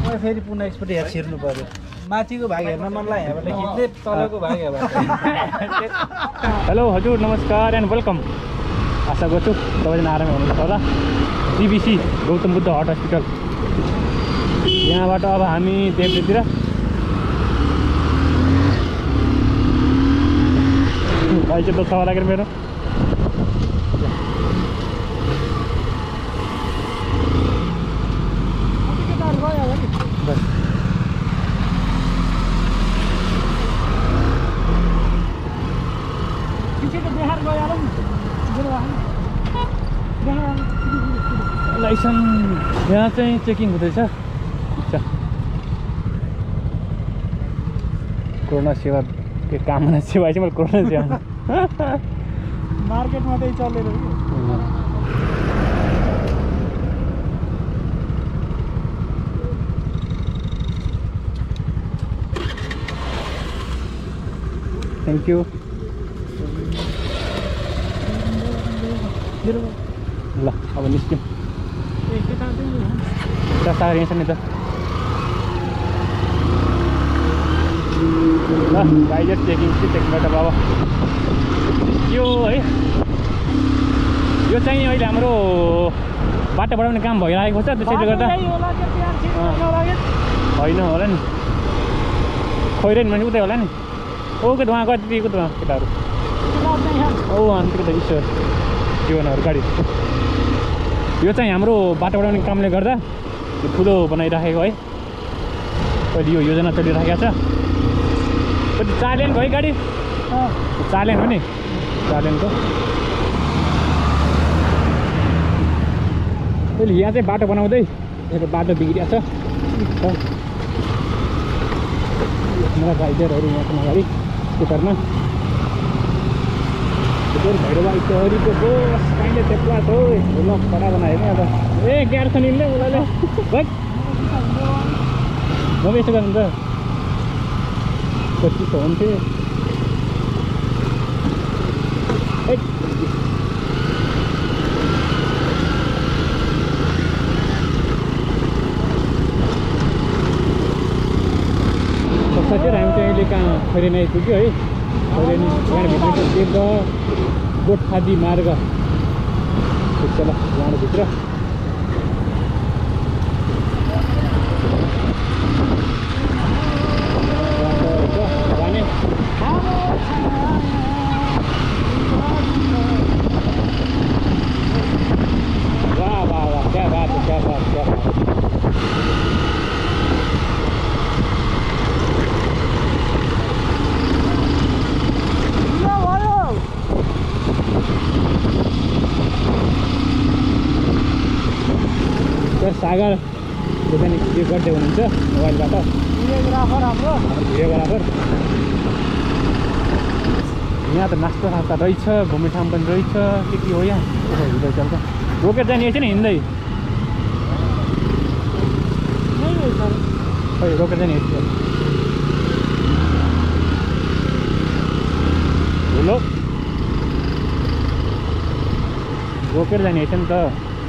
फेरि पुनः एकचोटि यहाँ छिर्नु पर्यो माथिको भाग हेर्न मन लाग्यो यहाँबाट खिच्ने तलको भाग हेर्बाट हेलो हजुर नमस्कार एन्ड वेलकम आशा गर्छु सबैजना आरामै हुनुहुन्छ होला GBC Gautam Buddha heart hospital यहाँबाट अब हामी देब्रेतिर भाइ चाहिँ दस लागेर मेरो लाइसेन्स यहाँ चाहिँ चेकिङ हुँदैछ कोरोना सेवा के कामना सेवा चाहिँ मैले कोरोना सेवा मार्केटमा त्यही चलेर थ्याङ्क यू ल अब निस्क्यौँ सागर यहाँ छ नि त ल गाइजर चेकिङ चेकिङबाट बाबा यो है यो चाहिँ अहिले हाम्रो बाटो बढाउने काम भइरहेको छ त्यसैले गर्दा होइन होला नि खोइरहनु भने उतै होला नि ओके धुवा कतिको धुवा केटाहरू ओ अन्तिको त ईश्वर जीवनहरू गाडी यो चाहिँ हाम्रो बाटो बढाउने कामले गर्दा ठुलो बनाइराखेको है अहिले यो योजना चलिरहेको छ कति 4 लेनको है गाडी 4 लेन हो नि 4 लेनको अहिले यहाँ चाहिँ बाटो बनाउँदै यहाँको बाटो बिग्रिएको छ मेरा राइडरहरू यहाँको अगाडि स्कुटरमा भैरो बाइक हरिको बस कहिले तेप्ला छ ल खडा बनायो नि अब ए ग्यार छ नि उसले म यसो गर्नु त कति हुन्थ्यो साथीहरू हामी चाहिँ अहिले कहाँ खैरेनी आइपुग्यो है खैरेनी यहाँभित्र तीर्थ गोठादी मार्ग ठिक छ ल यहाँभित्र वाह वाह वाह क्या बात है क्या बात क्या बात सागर दोकानी के गर्दै हुनुहुन्छ मोबाइलबाट भिडियोग्राफर हाम्रो भिडियोग्राफर यहाँ त नास्ता सास्ता रहेछ घुम्ने ठाउँ पनि रहेछ के हो यहाँ हिँड्दै चल्छ रोकेर जाने छैन हिँड्दै खै रोकेर जाने हेलो रोकेर जाने छ नि त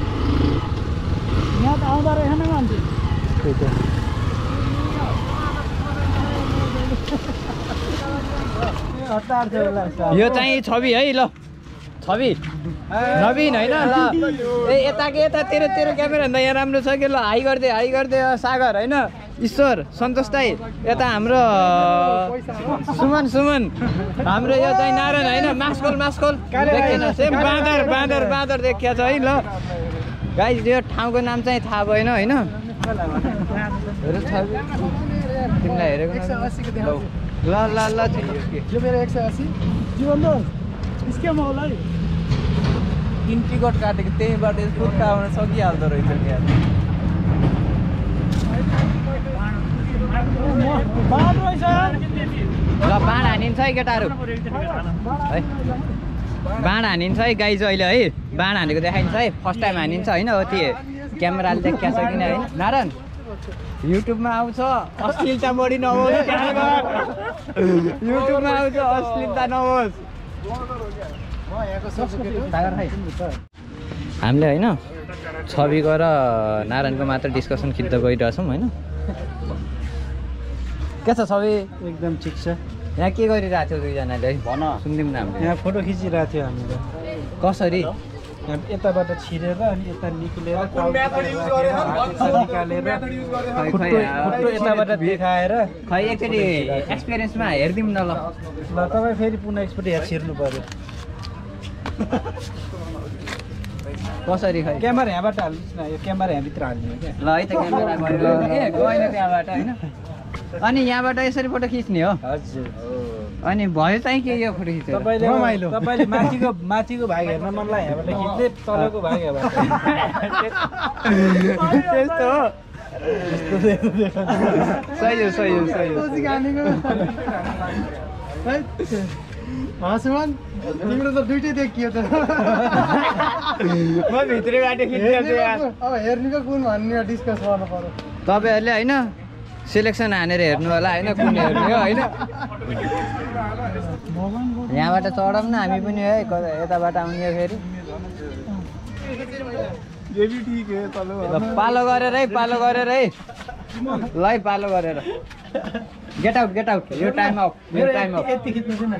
यहाँ त आउँदो रहेछ नि मान्छे त्यही त यो चाहिँ छवि है ल छवि नवीन होइन ल ए यताको यता तेरो तेरो क्यामेरा भन्दा यहाँ राम्रो छ कि ल हाई गरिदिए सागर होइन ईश्वर सन्तोष दाई यता हाम्रो सुमन हाम्रो यो चाहिँ नारायण होइन मास्कोल देखेन सेम बाँदर देखिया छ है ल गाइस यो ठाउँको नाम चाहिँ थाहा भएन होइन तिमीलाई हेरेको ल यो मेरो 180 जीवन दो इसके होला है 3 टिकट काटेको त्यहीबाट फुट्टा आउन सकिहाल्दो रहेछ यार ल बाँड हानिन्छ है केटाहरू है बाँड हानिन्छ है गाइज अहिले है बाँड हानेको देखाइन्छ है फर्स्ट टाइम हानिन्छ होइन हो त्यो क्यामेराले देखिया छ किन होइन नारायण युट्युबमा आउँछ अश्लीलता बढी नहोस् युट्युबमा आउँछ अश्लीलता नहोस् हामीले होइन छविको र नारायणको मात्र डिस्कसन खिच्दै गइरहेछौँ होइन के छ सबै? एकदम ठिक छ। यहाँ के गरिरहेको थियो दुईजनाले भन सुनिदिउँ न हामीले। यहाँ फोटो खिचिरहेको थियो हामीले। कसरी? यहाँ यताबाट छिरेर अनि यता निक्लेर निकालेर फोटो यताबाट देखाएर खै एकचोटि एक्सपिरियन्समा हेरिदिउँ न ल। ल तपाईँ फेरि पुनः एकपल्ट यहाँ छिर्नु पऱ्यो। कसरी खै? क्यामेरा यहाँबाट हाल्नुहोस् न, यो क्यामेरा यहाँभित्र हाल्ने हो क्या। ल है त क्यामेरा गएन त्यहाँबाट होइन। अनि यहाँबाट यसरी फोटो खिच्ने हो? हजुर। अनि भयो चाहिँ के यो फोटो खिचेर? तपाईँले माथिको भाग हेर्न मन लाग्यो यहाँबाट खिच्ने, तलको भाग यहाँबाट। त्यस्तो हो। सही हो सही हो सही हो। तिम्रो त दुइटै देखियो त। म भित्रैबाट खिच्दैछु यार। अब हेर्नुको कुन भन्ने डिस्कस गर्नु पर्यो। तपाईँहरूले होइन सेलेक्सन हानेर हेर्नु होला होइन, कुन हेर्ने हो होइन। यहाँबाट चढौँ न हामी पनि है, यताबाट आउने हो फेरि। पालो गरेर है, पालो गरेर है। ल है पालो गरेर। Get out get out. यो टाइम आउट, यो टाइम आउट। यति खिच्नु छैन।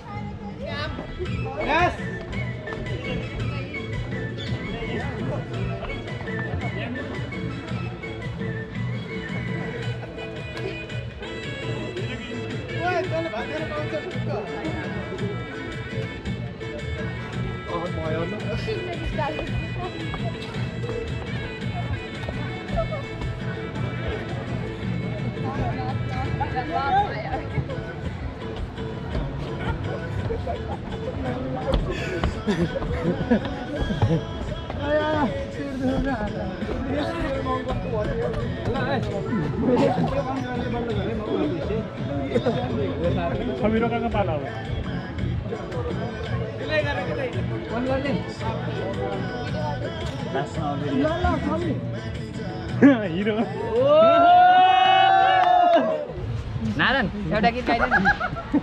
छविरोका पाला हो। हिरो नारायण एउटा गीत गाइदिनु न।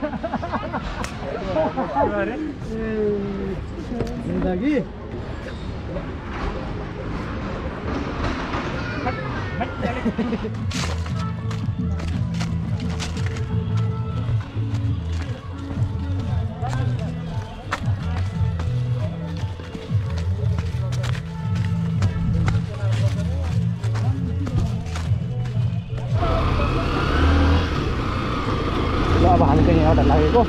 ल अब हामी चाहिँ यहाँबाट लागेको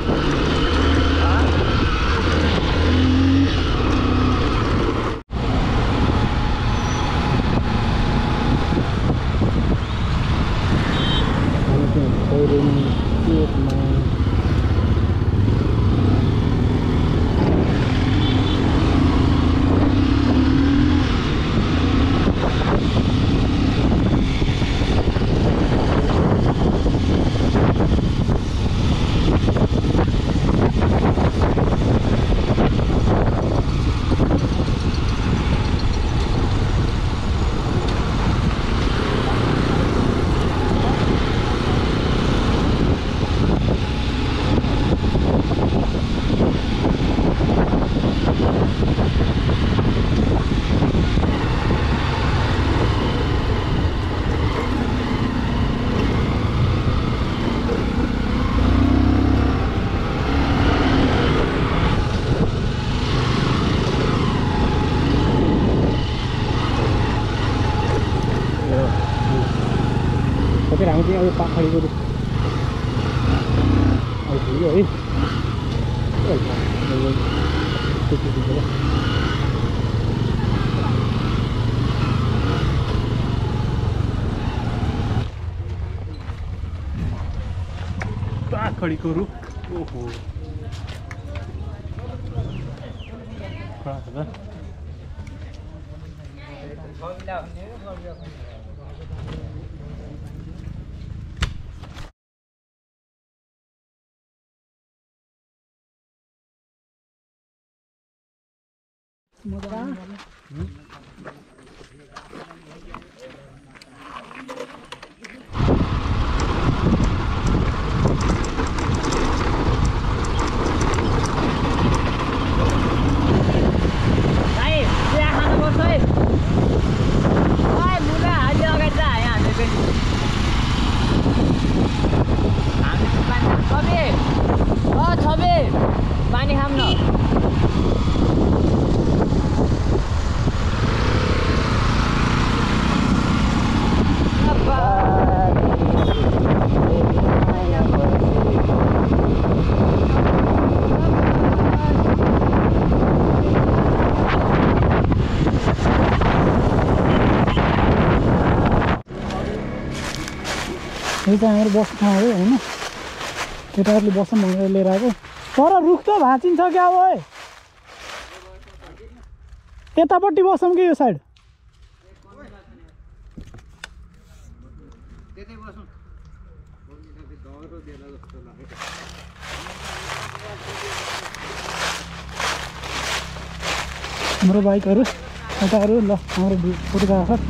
हामी चाहिँ अब पाखाडीको आइपुग्यो है। पाखडीको रुख ओहो खडा छ त। यो चाहिँ हाम्रो बस ठाउँ हो होइन केटाहरूले बसौँ भनेर लिएर आएको तर रुख त भाँचिन्छ क्या अब यतापट्टि बसौँ कि यो साइड हाम्रो बाइकहरू यताहरू ल हाम्रो फोटोग्राफर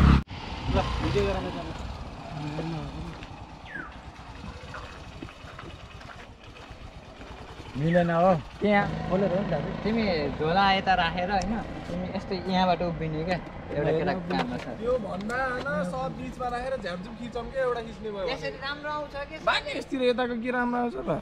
मिलेन हो त्यहाँ तिमी झोला यता राखेर होइन तिमी यस्तै यहाँबाट उभिने क्या एउटा केटा काममा छ यो भन्दा न सब बीचमा राखेर झ्यामझुम खिचौँ के एउटा खिच्ने भयो यसरी राम्रो आउँछ कि बाकी यस्तिर यताको के राम्रो आउँछ त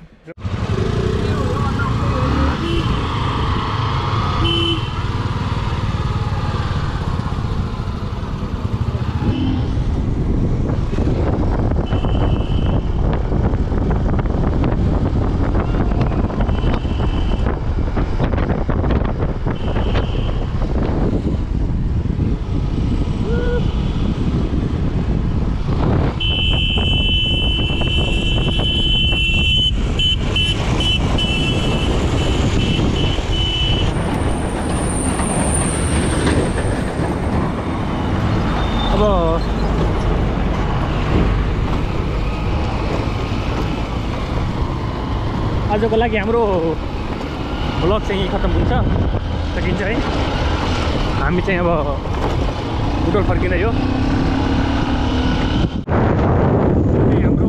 आजको लागि हाम्रो भ्लग चाहिँ यहीँ खत्तम हुन्छ सकिन्छ है हामी चाहिँ अब बुटोल फर्किँदै हो हाम्रो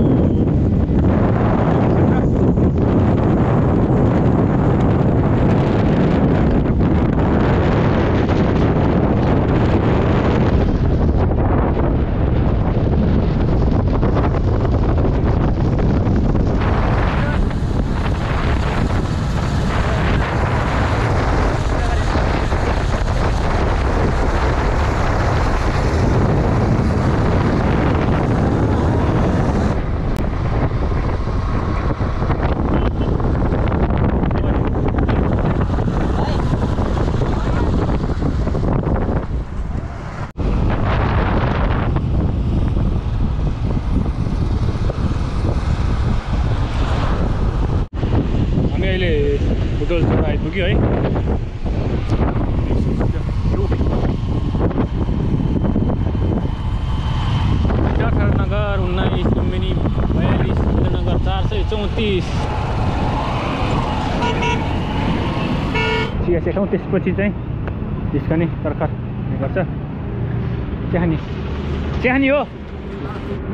बुटोल छोरा आइपुग्यो है नगर 19 लुम्बिनी 42 नगर 434 चिया सेखाउँ त्यसपछि चाहिँ निस्कने तर्खर गर्छ चिहानी हो